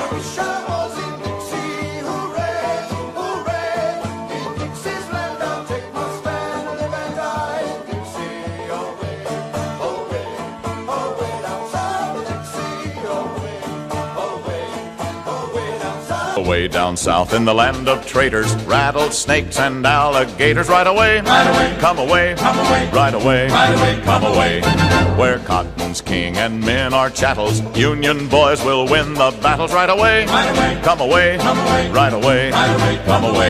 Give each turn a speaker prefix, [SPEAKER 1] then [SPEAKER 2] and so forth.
[SPEAKER 1] we shovels in Dixie, hooray, hooray. In Dixie's land I'll take my stand, live and die in Dixie, away, away, away down south of Dixie, away, away, away down south.
[SPEAKER 2] Away down south in the land of traitors, rattlesnakes and alligators. Right away, come away, right away, come away. Where cotton's king and men are chattels, Union boys will win the battles. Right away, come away, right away, come away.